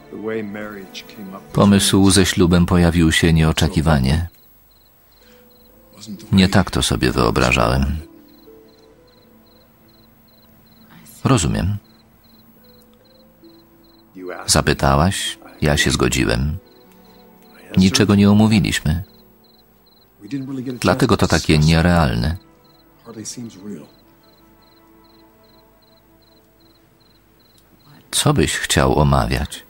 Pomysł ze ślubem pojawił się nieoczekiwanie. Nie tak to sobie wyobrażałem. Rozumiem. Zapytałaś, ja się zgodziłem. Niczego nie omówiliśmy. Dlatego to takie nierealne. Co byś chciał omawiać?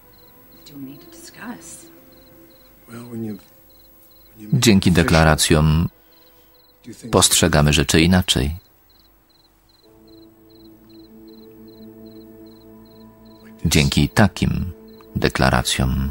Dzięki deklaracjom postrzegamy rzeczy inaczej. Dzięki takim deklaracjom.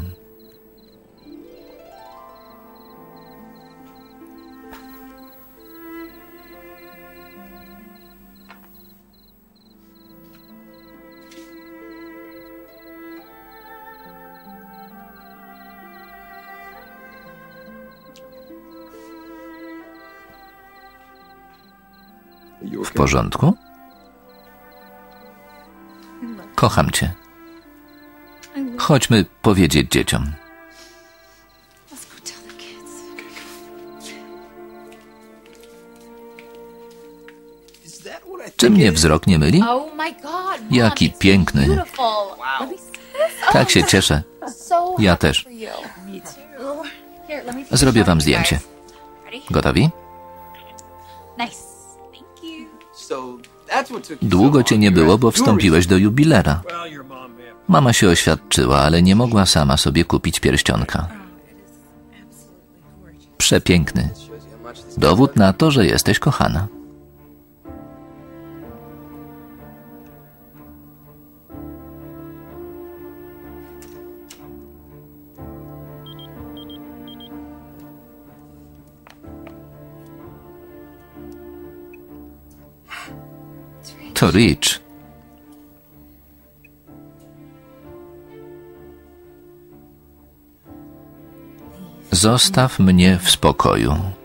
W porządku? Kocham cię. Chodźmy powiedzieć dzieciom. Czy mnie wzrok nie myli? Jaki piękny. Tak się cieszę. Ja też. Zrobię wam zdjęcie. Gotowi? Długo cię nie było, bo wstąpiłeś do jubilera. Mama się oświadczyła, ale nie mogła sama sobie kupić pierścionka. Przepiękny. Dowód na to, że jesteś kochana. To Rich. Zostaw mnie w spokoju.